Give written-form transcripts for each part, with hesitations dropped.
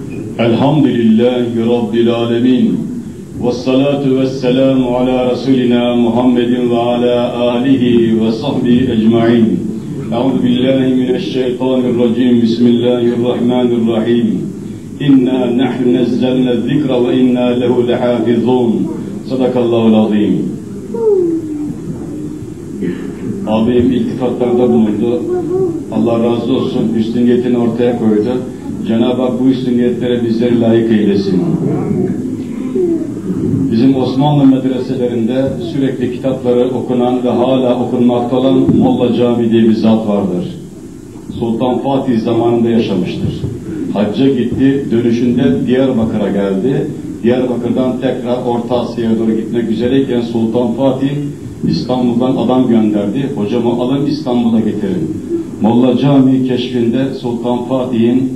Elhamdülillahi Rabbil alemin. Vessalatu vesselamu ala Resulina Muhammedin ve ala alihi ve sahbihi ecmain. Euzu billahi mineşşeytanirracim. Bismillahirrahmanirrahim. İnna nahnu nazzalna zikra ve inna lehu lehafizun. Sadakallahul azim. Abim iltifatlarda bulundu. Allah razı olsun. Üstün niyetini ortaya koydu. Cenab-ı Hak bu üstün niyetlere bizleri layık eylesin. Bizim Osmanlı medreselerinde sürekli kitapları okunan ve hala okunmakta olan Molla Cami diye bir zat vardır. Sultan Fatih zamanında yaşamıştır. Hacca gitti, dönüşünde Diyarbakır'a geldi. Diyarbakır'dan tekrar Orta Asya'ya doğru gitmek üzereyken Sultan Fatih İstanbul'dan adam gönderdi. Hocamı alın İstanbul'a getirin. Molla Cami keşfinde Sultan Fatih'in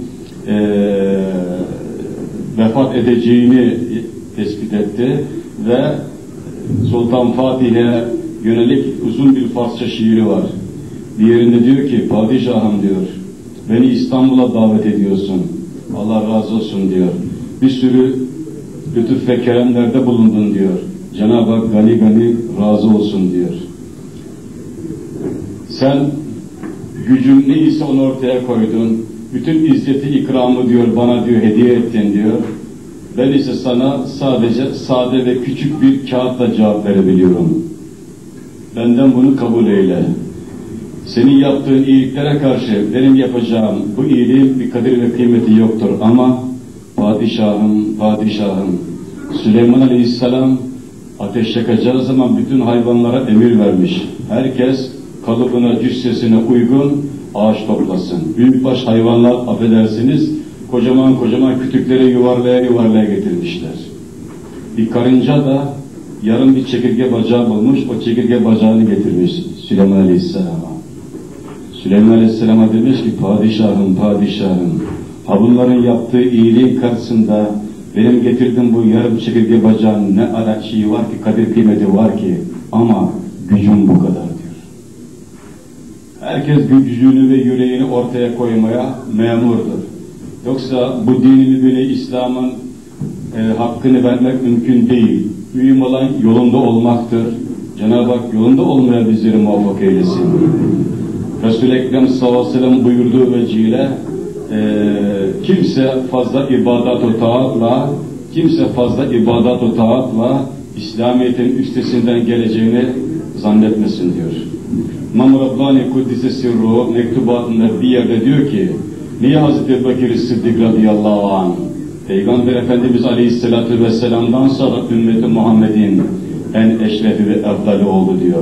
vefat edeceğini tespit etti ve Sultan Fatih'e yönelik uzun bir Farsça şiiri var. Diğerinde diyor ki, padişahım diyor, beni İstanbul'a davet ediyorsun. Allah razı olsun diyor. Bir sürü lütuf ve keremlerde bulundun diyor. Cenab-ı Hak gani gani razı olsun diyor. Sen gücün neyse onu ortaya koydun. Bütün izzeti ikramı diyor bana diyor hediye ettin diyor. Ben ise sana sadece sade ve küçük bir kağıtla cevap verebiliyorum. Benden bunu kabul eyle. Senin yaptığın iyiliklere karşı benim yapacağım bu iyiliğin bir kadir ve kıymeti yoktur ama padişahım Süleyman Aleyhisselam ateş yakacağı zaman bütün hayvanlara emir vermiş. Herkes kalıbına, cüssesine uygun ağaç toplasın. Büyükbaş hayvanlar affedersiniz kocaman kocaman kütükleri yuvarlaya getirmişler. Bir karınca da yarım bir çekirge bacağı bulmuş, o çekirge bacağını getirmiş Süleyman Aleyhisselam'a. Süleyman Aleyhisselam'a demiş ki padişahım ha bunların yaptığı iyiliğin karşısında benim getirdiğim bu yarım çekirge bacağın ne şeyi var ki, kadir kıymeti var ki ama gücüm bu kadar diyor. Herkes gücünü ve yüreğini ortaya koymaya memurdur. Yoksa bu dinini bile İslam'ın hakkını vermek mümkün değil. Mühim olan yolunda olmaktır. Cenab-ı Hak yolunda olmaya bizleri muvaffak eylesin. Resul-i Ekrem sallallahu aleyhi ve sellem buyurduğu vecihle kimse fazla ibadat-ı taatla İslamiyet'in üstesinden geleceğini zannetmesin diyor. İmam Rabbani Kuddise Sirruhu mektubatında bir yerde diyor ki niye Hazreti Ebu Bekir Sıddık radıyallahu anh Peygamber Efendimiz aleyhissalatu vesselam'dan sonra ümmeti Muhammed'in en eşrefi ve efdali oldu diyor.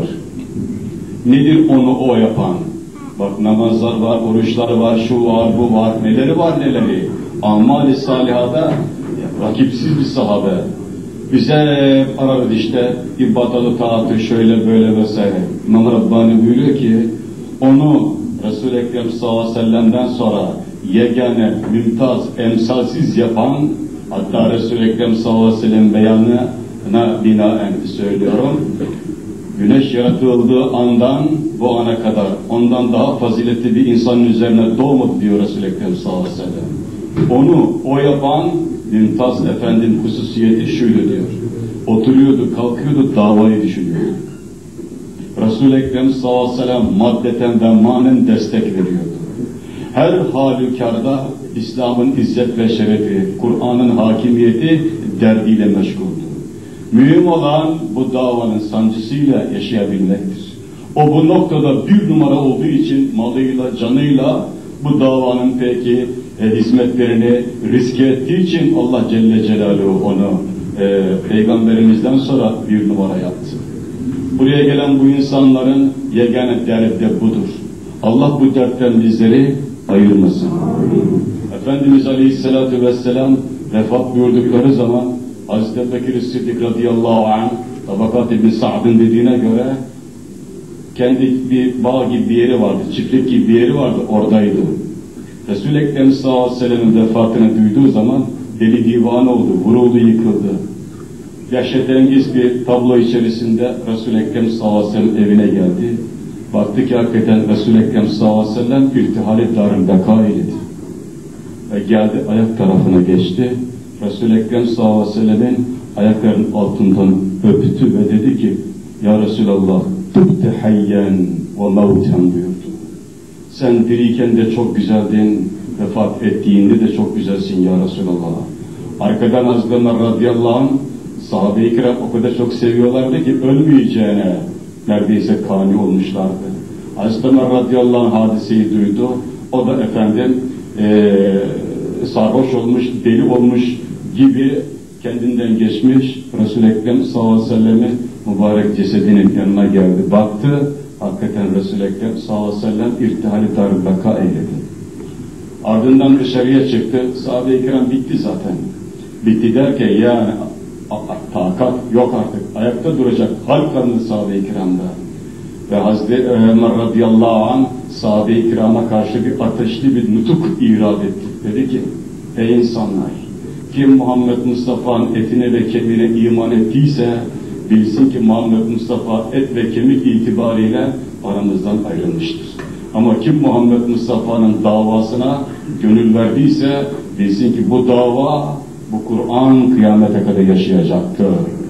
Nedir onu o yapan? Bak namazlar var, oruçlar var, şu var, bu var, neleri var neleri. Amal-i salihada rakipsiz bir sahabe. Bize ararız işte ibadet-ı taatı şöyle böyle vesaire. İmam Rabbani buyuruyor ki onu Resul-i Ekrem sallallahu aleyhi ve sellem'den sonra yegane, mümtaz, emsalsiz yapan hatta Resul-i Ekrem sallallahu aleyhi ve sellem beyanına binaen söylüyorum. Güneş yaratıldığı andan bu ana kadar ondan daha faziletli bir insanın üzerine doğmadı diyor Resul-i Ekrem sallallahu aleyhi ve sellem. Onu o yapan Mümtaz Efendi'nin hususiyeti şuydu diyor. Oturuyordu, kalkıyordu, davayı düşünüyordu. Resul-i Ekrem sallallahu aleyhi ve sellem maddeten ve manen destek veriyordu. Her halükarda İslam'ın izzet ve şerefi, Kur'an'ın hakimiyeti derdiyle meşguldü. Mühim olan bu davanın sancısıyla yaşayabilmektir. O bu noktada bir numara olduğu için malıyla, canıyla bu davanın peki hizmetlerini riske ettiği için Allah Celle Celaluhu onu Peygamberimizden sonra bir numara yaptı. Buraya gelen bu insanların yegane derdi de budur. Allah bu dertten bizleri ayırmasın. Efendimiz Aleyhisselatü Vesselam vefat buyurdukları zaman Hazreti Ebu Bekir Sıddık radıyallahu anh Tabakat İbn Sa'd'ın dediğine göre kendi bir bağ gibi bir yeri vardı, çiftlik gibi bir yeri vardı, oradaydı. Resul-i Ekrem sallallahu aleyhi ve sellem'in vefatını duyduğu zaman deli divan oldu, vuruldu, yıkıldı. Dehşetengiz bir tablo içerisinde Resul-i Ekrem sallallahu aleyhi ve sellem evine geldi. Baktı ki hakikaten Resul-i Ekrem sallallahu aleyhi ve sellem irtihal-i darın beka idi. ve geldi ayak tarafına geçti. Resul-i Ekrem sallallahu aleyhi ve sellemin ayaklarının altından öptü ve dedi ki, ya Resulallah, tıbte hayyen ve mevten buyurdu. Sen diriyken de çok güzeldin, vefat ettiğinde de çok güzelsin ya Resulallah. Arkadan Hazreti Ömer radıyallahu anh, sahabe-i kiram o kadar çok seviyorlardı ki ölmeyeceğine neredeyse kani olmuşlardı. Hazreti Ömer radıyallahu anh hadiseyi duydu. O da efendim sarhoş olmuş, deli olmuş gibi kendinden geçmiş. Resul-i Ekrem sallallahu aleyhi ve sellem'in mübarek cesedinin yanına geldi. Baktı, hakikaten Resul-i Ekrem sallallahu aleyhi ve sellem irtihali darbaka eyledi. Ardından dışarıya çıktı. Sahabe-i kiram bitti zaten. Bitti derken yani takat yok artık. Ayakta duracak hal kalmadı sahabe-i kiramda. Ve Hazreti Ömer radıyallahu anh sahabe-i kirama karşı bir ateşli bir nutuk irad etti. Dedi ki, ey insanlar, kim Muhammed Mustafa'nın etine ve kemiğine iman ettiyse bilsin ki Muhammed Mustafa et ve kemik itibariyle aramızdan ayrılmıştır. Ama kim Muhammed Mustafa'nın davasına gönül verdiyse bilsin ki bu dava, bu Kur'an kıyamete kadar yaşayacaktır.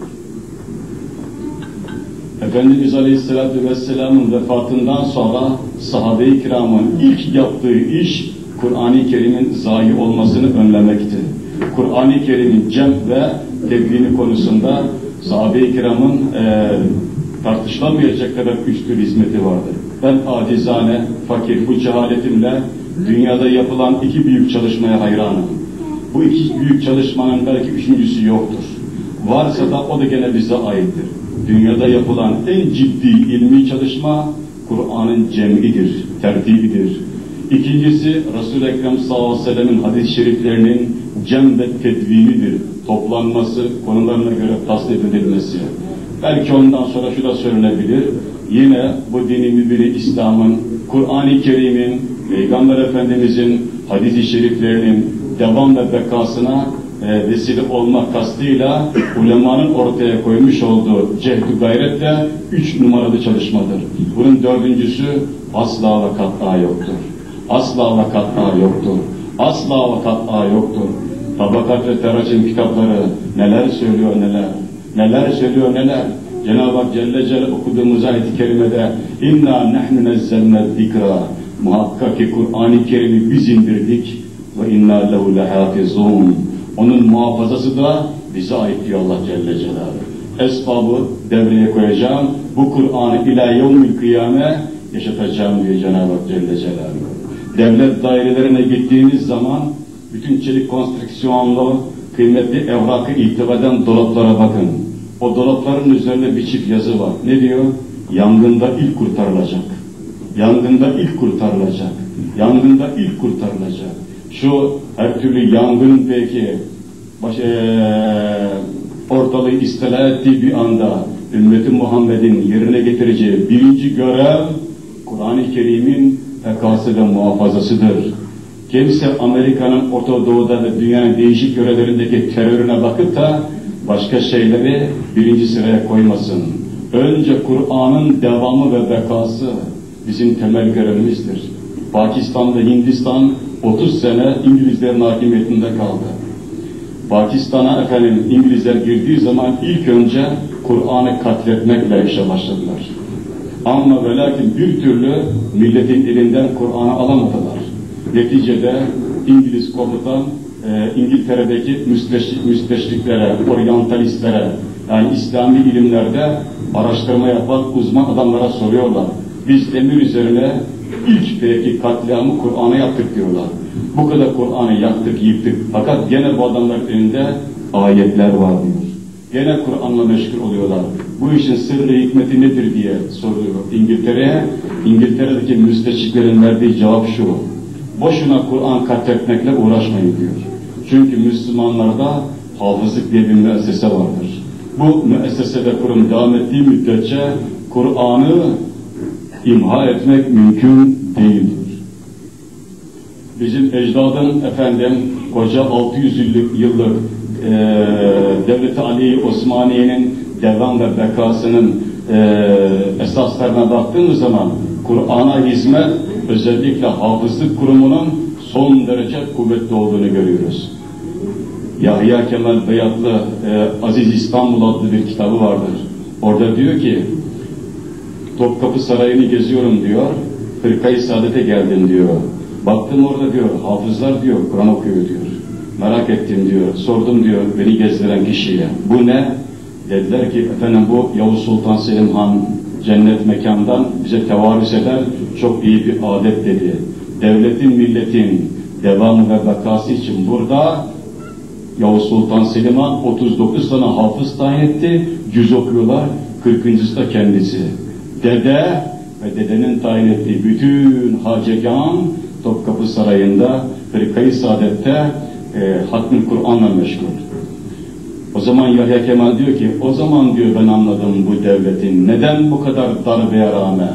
Efendimiz Aleyhisselatü Vesselam'ın vefatından sonra sahabe-i kiramın ilk yaptığı iş Kur'an-ı Kerim'in zayi olmasını önlemekti. Kur'an-ı Kerim'in cem ve tedvini konusunda sahabe-i kiramın tartışılamayacak kadar üstün hizmeti vardı. Ben acizane, fakir, bu cehaletimle dünyada yapılan iki büyük çalışmaya hayranım. Bu iki büyük çalışmanın belki üçüncüsü yoktur. Varsa da o da gene bize aittir. Dünyada yapılan en ciddi ilmi çalışma Kur'an'ın cem'idir, tertibidir. İkincisi Resul-i Ekrem sallallahu aleyhi ve sellem'in hadis-i şeriflerinin cem ve tedvinidir. Toplanması, konularına göre tasnif edilmesi. Belki ondan sonra şu da söylenebilir. Yine bu dini mübini İslam'ın, Kur'an-ı Kerim'in, Peygamber Efendimiz'in hadis-i şeriflerinin devam ve bekasına vesile olmak kastıyla ulemanın ortaya koymuş olduğu cehd-ü gayret de 3 numaralı çalışmadır. Bunun dördüncüsü asla ve kat'a yoktur. Asla ve kat'a yoktur. Asla ve kat'a yoktur. Tabakat ve Teracim kitapları neler söylüyor neler. Neler söylüyor neler. Cenab-ı Hak Celle Celle okuduğumuz ayet-i kerimede İnna nehnu nezzelne zikra. Muhakkak ki Kur'an-ı Kerim'i biz indirdik ve inna lehu lehafizun. Onun muhafazası da bize ait diyor Allah Celle Celaluhu. Esbabı devreye koyacağım. Bu Kur'an'ı ila yevmil kıyame yaşatacağım diyor Cenab-ı Hak Celle Celaluhu. Devlet dairelerine gittiğiniz zaman bütün çelik konstrüksiyonlu kıymetli evrakı ihtiva eden dolaplara bakın. O dolapların üzerinde bir çift yazı var. Ne diyor? Yangında ilk kurtarılacak. Yangında ilk kurtarılacak. Yangında ilk kurtarılacak. Şu her türlü yangın belki ortalığı istila ettiği bir anda ümmeti Muhammed'in yerine getireceği birinci görev Kur'an-ı Kerim'in bekası ve muhafazasıdır. Kimse Amerika'nın Orta Doğu'da ve dünyanın değişik yörelerindeki terörüne bakıp da başka şeyleri birinci sıraya koymasın. Önce Kur'an'ın devamı ve bekası bizim temel görevimizdir. Pakistan'da Hindistan 30 sene İngilizlerin hakimiyetinde kaldı. Pakistan'a efendim İngilizler girdiği zaman ilk önce Kur'an'ı katletmekle işe başladılar. Ama ve lakin bir türlü milletin elinden Kur'an'ı alamadılar. Neticede İngiliz komutan İngiltere'deki müsteşriklere, oryantalistlere, yani İslami ilimlerde araştırma yapan uzman adamlara soruyorlar. Biz emir üzerine ilk belki katliamı Kur'an'a yaptık diyorlar. Bu kadar Kur'an'ı yaktık, yıktık. Fakat gene bu adamların elinde ayetler var diyor. Gene Kur'an'la meşgul oluyorlar. Bu işin sırrı hikmeti nedir diye soruyor İngiltere'ye. İngiltere'deki müsteşriklerin verdiği cevap şu: boşuna Kur'an katletmekle uğraşmayın diyor. Çünkü Müslümanlarda hafızlık diye bir müessese vardır. Bu müessesede kurum devam ettiği müddetçe Kur'an'ı imha etmek mümkün değildir. Bizim ecdadın efendim koca 600 yıllık Devlet-i Ali Osmaniye'nin devam ve bekasının esaslarına baktığımız zaman Kur'an'a hizmet özellikle hafızlık kurumunun son derece kuvvetli olduğunu görüyoruz. Yahya Kemal Beyatlı Aziz İstanbul adlı bir kitabı vardır. Orada diyor ki, Topkapı Sarayı'nı geziyorum diyor, Hırka-i Saadet'e geldim diyor. Baktım orada diyor, hafızlar diyor, Kur'an okuyor diyor. Merak ettim diyor, sordum diyor beni gezdiren kişiye. Bu ne? Dediler ki, efendim bu Yavuz Sultan Selim Han cennet mekandan bize tevarüs eden çok iyi bir adet dedi. Devletin, milletin devamı ve bekası için burada Yavuz Sultan Selim Han 39 tane hafız tayin etti, 100 okuyorlar, 40.'sı da kendisi. Dede ve dedenin tayin ettiği bütün hacegan Topkapı Sarayı'nda, Hırka-i Saadet'te Hatm-ı Kur'an'la meşgul. O zaman Yahya Kemal diyor ki, o zaman diyor ben anladım bu devletin neden bu kadar darbeye rağmen,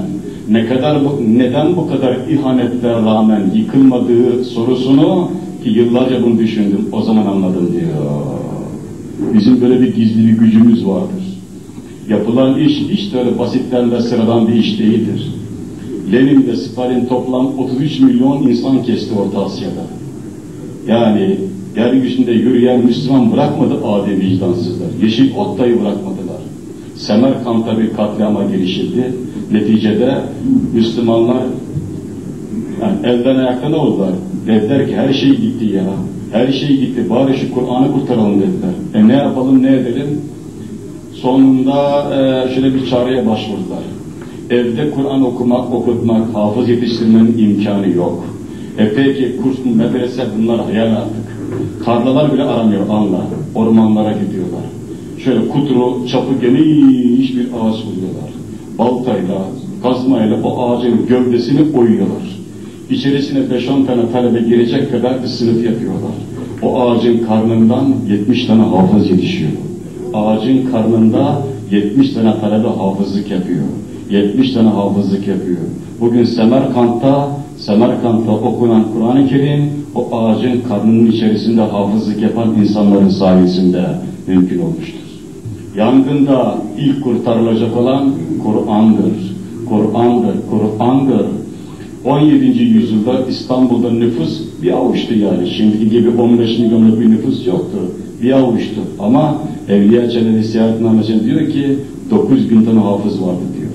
neden bu kadar ihanetlere rağmen yıkılmadığı sorusunu ki yıllarca bunu düşündüm, o zaman anladım diyor. Bizim böyle bir gizli bir gücümüz vardır. Yapılan iş hiç de öyle basitten ve sıradan bir iş değildir. Lenin ve Stalin toplam 33 milyon insan kesti Orta Asya'da. Yani yeryüzünde yürüyen Müslüman bırakmadı adi vicdansızlar. Yeşil ot dahi bırakmadılar. Semerkant'ta bir katliama girişildi. Neticede Müslümanlar yani elden ayaktan oldular. Dediler ki her şey gitti ya. Her şey gitti. Bari şu Kur'an'ı kurtaralım dediler. Ne yapalım ne edelim? Sonunda şöyle bir çareye başvurdular. Evde Kur'an okumak, okutmak, hafız yetiştirmenin imkanı yok. Peki kurs, medrese bunlar hayal artık. Tarlalar bile aramıyor anla. Ormanlara gidiyorlar. Şöyle kutru, çapı geniş bir ağaç buluyorlar. Baltayla, kazmayla o ağacın gövdesini oyuyorlar. İçerisine 5-10 tane talebe girecek kadar bir sınıf yapıyorlar. O ağacın karnından 70 tane hafız yetişiyor. Ağacın karnında 70 tane talebe hafızlık yapıyor. 70 tane hafızlık yapıyor. Bugün Semerkant'ta okunan Kur'an-ı Kerim o ağacın karnının içerisinde hafızlık yapan insanların sayesinde mümkün olmuştur. Yangında ilk kurtarılacak olan Kur'an'dır. Kur'an'dır, Kur'an'dır. 17. yüzyılda İstanbul'da nüfus bir avuçtu yani. Şimdiki gibi 15 milyonluk bir nüfus yoktu. Bir avuçtu. Ama Evliya Çelebi Seyahatnamesi'nde diyor ki 9.000 tane hafız vardı diyor.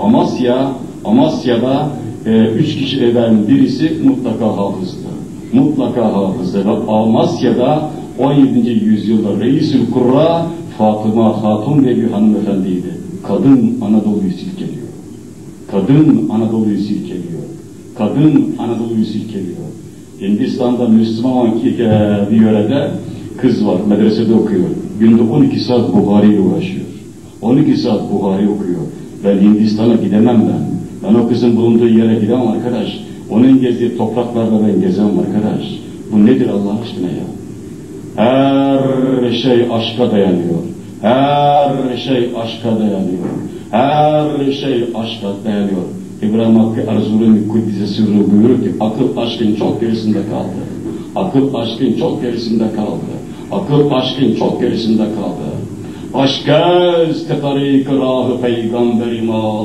Amasya'da 3 kişi evden birisi mutlaka hafızdı. Mutlaka hafızdı. Ve Amasya'da 17. yüzyılda Reis-ül Kurra Fatıma Hatun diye bir hanımefendiydi. Kadın Anadolu'yu silkeliyor. Kadın Anadolu'yu silkeliyor. Kadın Anadolu'yu silkeliyor. Hindistan'da Müslüman bir yörede kız var, medresede okuyor. Günde 12 saat Buhari ile uğraşıyor. 12 saat Buhari okuyor. Ben Hindistan'a gidemem ben. Ben o kızın bulunduğu yere gidemem arkadaş. Onun gezdiği topraklarda ben gezemem arkadaş. Bu nedir Allah aşkına ya? Her şey aşka dayanıyor. Her şey aşka dayanıyor. Her şey aşka dayanıyor. İbrahim Hakkı Erzurum'un Kuddise Sırrı buyurur ki akıl aşkın çok gerisinde kaldı. Akıl aşkın çok gerisinde kaldı. Akıl aşkın çok gerisinde kaldı. Aşkez te tarik-ı rah-ı peygamberi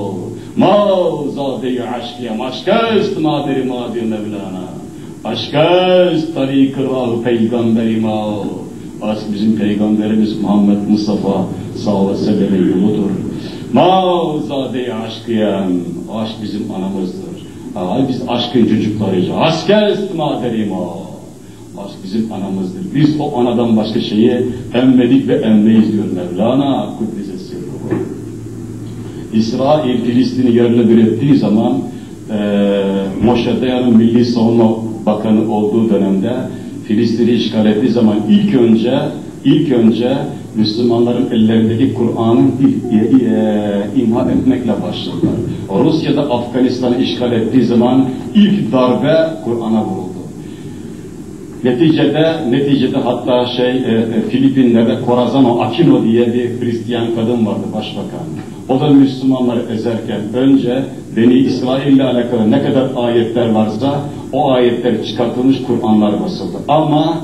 zade-i aşkiyem. Aşkez maderi madi Mevlana. Aşkez tarik-ı rah-ı peygamberi Aşk bizim peygamberimiz Muhammed Mustafa sallallahu aleyhi ve sellem'in yoludur. Zade-i aşkiyem. Aşk bizim anamızdır. Biz aşkın çocuklarıyız. Aşkez maderi Aşk bizim anamızdır. Biz o anadan başka şeyi emmedik ve emmeyiz diyor Mevlana Kuddise Sırrı. İsrail Filistin'i yerle bir ettiği zaman Moshe Dayan'ın Milli Savunma Bakanı olduğu dönemde Filistin'i işgal ettiği zaman ilk önce Müslümanların ellerindeki Kur'an'ı imha etmekle başladılar. Rusya'da Afganistan'ı işgal ettiği zaman ilk darbe Kur'an'a vuruldu. Neticede hatta Filipinler'de Corazon Aquino diye bir Hristiyan kadın vardı başbakan. O da Müslümanları ezerken önce Beni İsrail ile alakalı ne kadar ayetler varsa o ayetler çıkartılmış Kur'anlar basıldı. Ama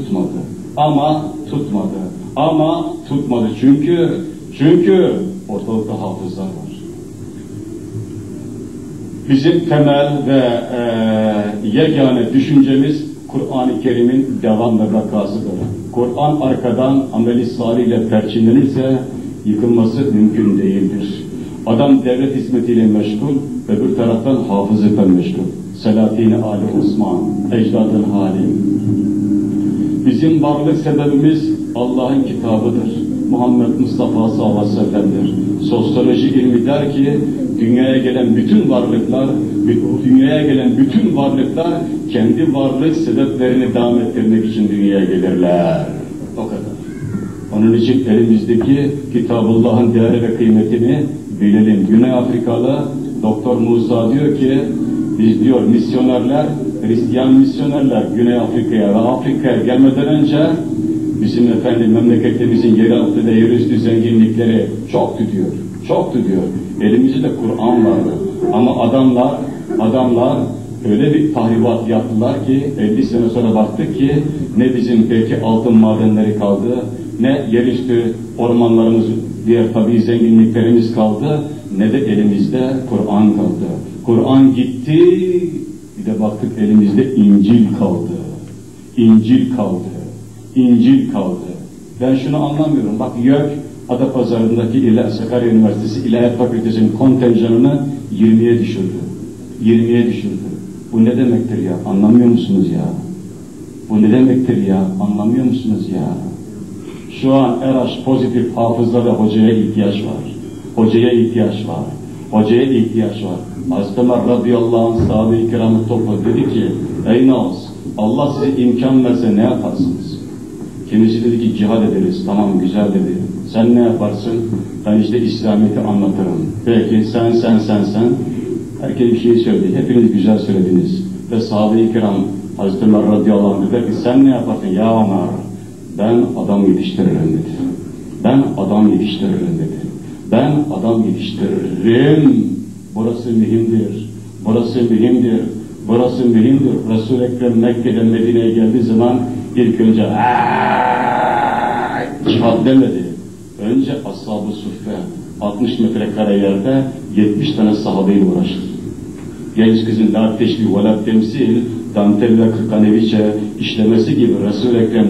tutmadı. Çünkü ortalıkta hafızlar var. Bizim temel ve yegane düşüncemiz Kur'an-ı Kerim'in devam ve vakasıdır. Kur'an arkadan ameli salih ile perçinlenirse yıkılması mümkün değildir. Adam devlet hizmetiyle meşgul, öbür taraftan hafızlıkla meşgul. Selahattin Ali Osman, ecdadın hali. Bizim varlık sebebimiz Allah'ın kitabıdır. Muhammed Mustafa sallallahu aleyhi ve sellem'dir. Sosyoloji ilmi der ki, dünyaya gelen bütün varlıklar kendi varlık sebeplerini devam ettirmek için dünyaya gelirler. O kadar. Onun için elimizdeki Kitabullah'ın değeri ve kıymetini bilelim. Güney Afrikalı Doktor Musa diyor ki, biz diyor misyonerler, Hristiyan misyonerler Güney Afrika'ya ve Afrika'ya gelmeden önce bizim memleketimizin yeraltı ve yerüstü zenginlikleri çoktu diyor. Elimizde de Kur'an vardı. Ama adamlar öyle bir tahribat yaptılar ki 50 sene sonra baktık ki ne bizim belki altın madenleri kaldı, ne yerüstü ormanlarımız, diğer tabii zenginliklerimiz kaldı, ne de elimizde Kur'an kaldı. Kur'an gitti, bir de baktık elimizde İncil kaldı. Ben şunu anlamıyorum. Bak YÖK Adapazarı'ndaki Sakarya Üniversitesi İlahiyat Fakültesi'nin kontenjanını 20'ye düşürdü. Bu ne demektir ya? Anlamıyor musunuz ya? Şu an RH pozitif hafızda ve hocaya ihtiyaç var. Hazreti Ömer radıyallahu anh sahabe-i kiramı topladı, dedi ki, ey Naus, Allah size imkan verse ne yaparsınız? Kimisi dedi ki cihad ederiz, tamam güzel dedi. Sen ne yaparsın? Ben işte İslamiyet'i anlatırım. Peki sen. Herkes bir şey söyledi, hepiniz güzel söylediniz. Ve sahabe-i kiram Hazreti Ömer radıyallahu anh dedi ki, sen ne yaparsın ya Ömer? Ben adam yetiştiririm dedi. Burası mühimdir. Resul-i Ekrem Mekke'den Medine'ye geldiği zaman ilk önce cihad demedi. Önce Ashab-ı Suffe 60 metrekare yerde 70 tane sahabeyle uğraştı. Genç kızın la teşbih ve la temsil, dantel ve kırkaneviçe işlemesi gibi Resul-i Ekrem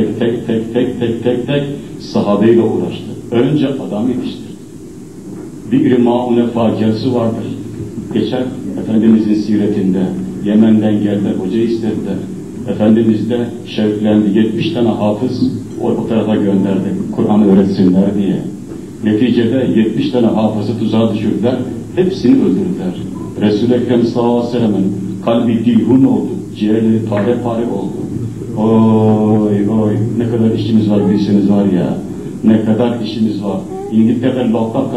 tek sahabeyle uğraştı. Önce adam yetiştirdi. Bir Maune faciası vardır. Geçen Efendimizin siretinde Yemen'den geldiler, hoca istediler. Efendimiz de şevklendi, 70 tane hafız o tarafa gönderdi, Kur'an'ı öğretsinler diye. Neticede 70 tane hafızı tuzağa düşürdüler, hepsini öldürdüler. Resul-i Ekrem sallallahu aleyhi ve sellem'in kalbi dilhun oldu, ciğerleri pare oldu. Oy, ne kadar işimiz var bilseniz var ya, ne kadar işimiz var. İngiltere'de Loktar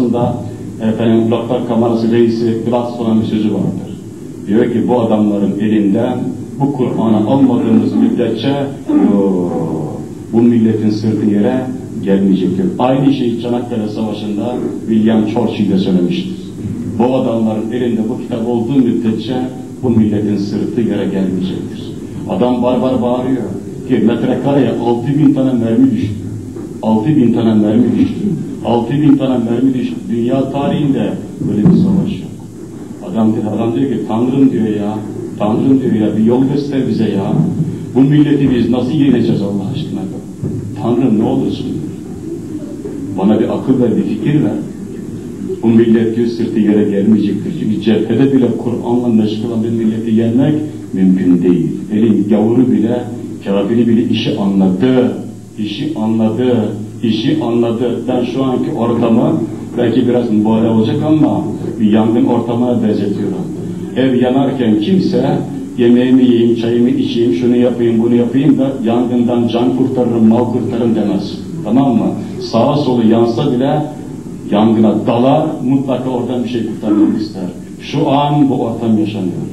Kamerası reisi Gladstone'un bir sözü vardır. Diyor ki bu adamların elinden bu Kur'an'ı almadığımız müddetçe bu milletin sırtı yere gelmeyecektir. Aynı şeyi Çanakkale Savaşı'nda William Churchill de söylemiştir. Bu adamların elinde bu kitap olduğu müddetçe bu milletin sırtı yere gelmeyecektir. Adam barbar bağırıyor ki metrekareye 6.000 tane mermi düştü. 6.000 tane mermi düştü. Dünya tarihinde böyle bir savaş yok. Adam diyor ki Tanrım diyor ya bir yol göster bize ya. Bu milleti biz nasıl yeneceğiz Allah aşkına? Tanrım ne olursun diyor. Bana bir akıl ver, bir fikir ver. Bu millet diyor sırtı yere gelmeyecektir. Çünkü cephede bile Kur'an'la meşgul olan bir milleti yenmek mümkün değil. Elin gavuru bile, kafiri bile işi anladı. Ben şu anki ortamı belki biraz mübarek olacak ama bir yangın ortamına benzetiyorum. Ev yanarken kimse yemeğimi yiyeyim, çayımı içeyim, şunu yapayım, bunu yapayım da yangından can kurtarırım, mal kurtarırım demez. Tamam mı? Sağa solu yansa bile yangına dalar, mutlaka oradan bir şey kurtarmak ister. Şu an bu ortam yaşanıyor.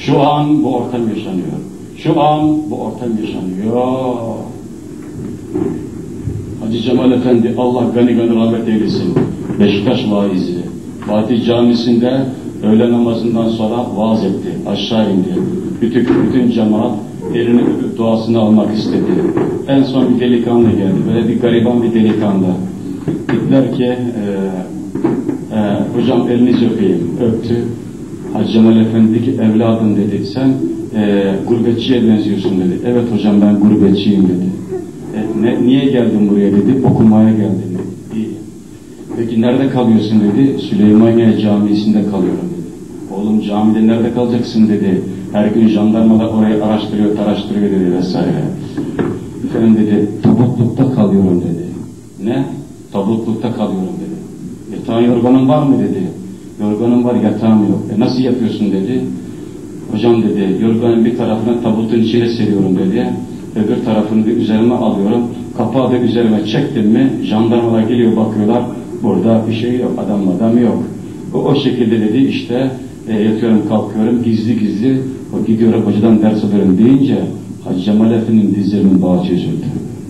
Hacı Cemal Efendi, Allah gani rahmet eylesin, Beşiktaş vaizi, Fatih Camisi'nde öğle namazından sonra vaaz etti, aşağı indi. Bütün cemaat elini öpüp duasını almak istedi. En son bir delikanlı geldi, böyle bir gariban bir delikanlı. Dediler ki, hocam elinizi öpeyim, öptü. Hacı Cemal Efendi ki evladım dedi, sen gurbetçiye benziyorsun dedi. Evet hocam, ben gurbetçiyim dedi. Niye geldin buraya dedi, okumaya geldim dedi. İyi. Peki nerede kalıyorsun dedi, Süleymaniye Camisi'nde kalıyorum dedi. Oğlum camide nerede kalacaksın dedi, her gün jandarmalar orayı araştırıyor, taraştırıyor dedi vesaire. Efendim dedi, tabutlukta kalıyorum dedi. Ne? Tabutlukta kalıyorum dedi. Yatağın yorganın var mı dedi. Yorganım var, yatağım yok. Nasıl yapıyorsun dedi. Hocam dedi, yorganın bir tarafını tabutun içine seriyorum dedi. Öbür tarafını da üzerime alıyorum. Kapağı da üzerime çektim mi, jandarmalar geliyor, bakıyorlar. Burada bir şey yok, adam yok. O şekilde dedi işte, yatıyorum kalkıyorum, gizli gizli gidiyorum hocadan ders alıyorum deyince Hacı Cemal Efendi'nin dizlerinin bağı çözüldü.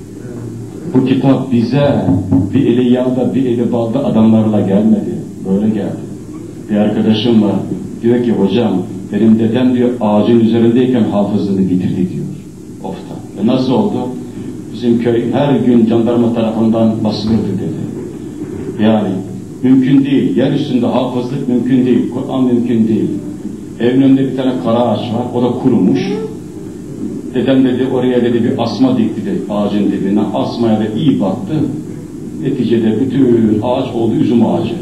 Bu kitap bize bir eli yağda bir eli balda adamlarla gelmedi. Böyle geldi. Bir arkadaşım var. Diyor ki hocam, benim dedem diyor ağacın üzerindeyken hafızlığını bitirdi diyor. Ofta. Nasıl oldu? Bizim köy her gün jandarma tarafından basılırdı dedi. Yani mümkün değil. Yer üstünde hafızlık mümkün değil. Kur'an mümkün değil. Evin önünde bir tane kara ağaç var. O da kurumuş. Dedem dedi oraya dedi bir asma dikti dedi ağacın dibine. Asmaya da iyi baktı. Neticede bütün ağaç oldu üzüm ağacı.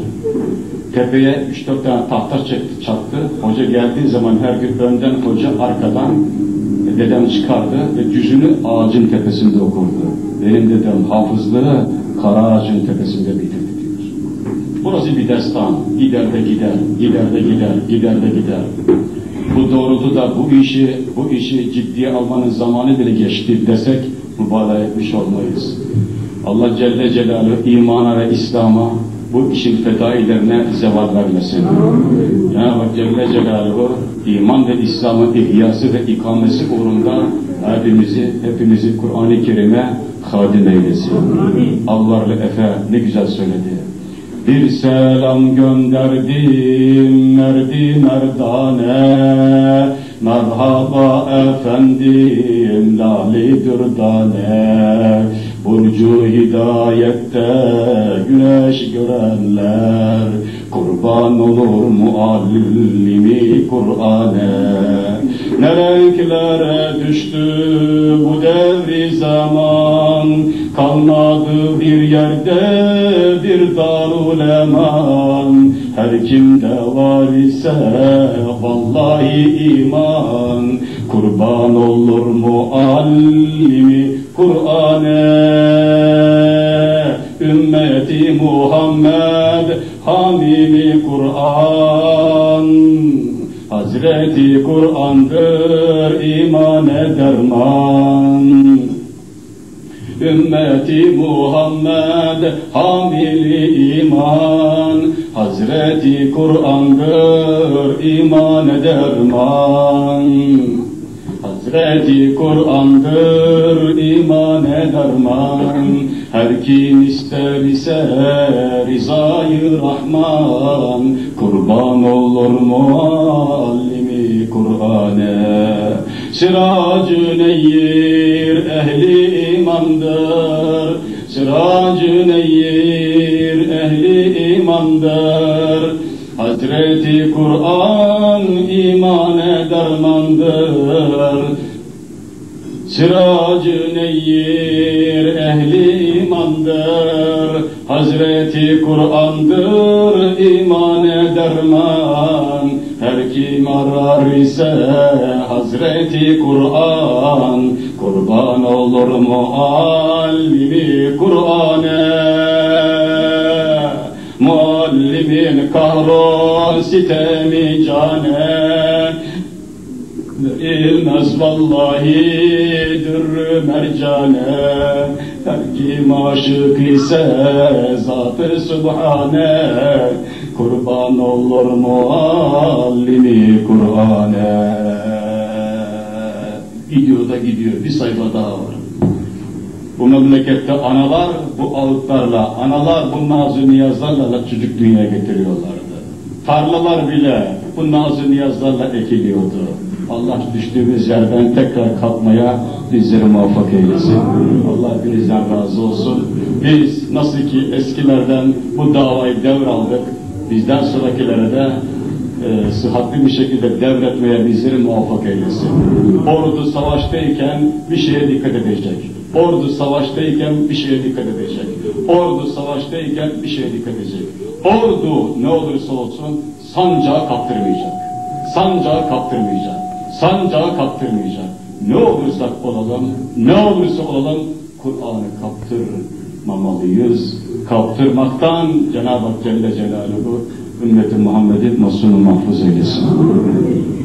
Tepeye 3-4 tane tahta çaktı. Hoca geldiği zaman her gün önden hoca, arkadan dedem çıkardı ve cüzünü ağacın tepesinde okurdu. Benim dedem hafızlığı kara ağacın tepesinde bitirdi diyor. Burası bir destan. Gider de gider, gider de gider, gider de gider. Bu doğrultuda bu işi ciddiye almanın zamanı bile geçti desek mübalağa etmiş olmayız. Allah Celle Celaluhu imana ve İslam'a bu işin fedailerine zeval vermesin. Cenab-ı Hak Celle Celaluhu iman ve İslam'ın ihyası ve ikamesi uğrunda hepimizi Kur'an-ı Kerim'e hadim eylesin. Alvarlı Efe ne güzel söyledi. Bir selam gönderdim merdi merdane, merhaba efendim lali dürdane. Burcu hidayette güneş görenler, kurban olur muallimi Kur'an'e. Ne renklere düştü bu devri zaman, kalmadı bir yerde bir daruleman. Her kimde var ise vallahi iman, kurban olur muallimi Kur'an'e. Ümmeti Muhammed hamimi Kur'an, Hazreti Kur'an'dır imane derman. Ümmeti Muhammed hamili iman, Hazreti Kur'an'dır imane derman. Hazreti Kur'an'dır imane derman. Her kim ister ise rızayı Rahman, kurban olur muallimi Kur'an'e. Siracı neyir ehli imandır, siracı neyir ehli imandır. Hazreti Kur'an imane dermandır. Siracı neyir ehli imandır, Hazreti Kur'an'dır imane derman. Her kim arar ise Hazreti Kur'an, kurban olur muallimi Kur'an'e. Muallimin kahro sitemi cane, verilmez vallahi dürrü mercane. Her kim aşık ise zat-ı Sübhane, kurban olur muallimi Kur'an'e. Gidiyor da gidiyor, bir sayfa daha var. Bu memlekette analar bu ağıtlarla, analar bu naz-ı niyazlarla çocuk dünyaya getiriyorlardı. Tarlalar bile bu naz-ı niyazlarla ekiliyordu. Allah düştüğümüz yerden tekrar kalkmaya bizleri muvaffak eylesin. Allah hepinizden razı olsun. Biz nasıl ki eskilerden bu davayı devraldık, bizden sonrakilere de sıhhatli bir şekilde devretmeye bizleri muvaffak eylesin. Ordu savaştayken bir şeye dikkat edecek. Ordu savaştayken bir şeye dikkat edecek. Ordu savaştayken bir şeye dikkat edecek. Ordu ne olursa olsun sancağı kaptırmayacak. Sancağı kaptırmayacak. Sancağı kaptırmayacak. Ne olursak olalım, ne olursa olalım Kur'an'ı kaptırmamalıyız. Kaptırmaktan Cenab-ı Hak Celle Celaluhu ümmeti Muhammed'i masum mahfuz eylesin.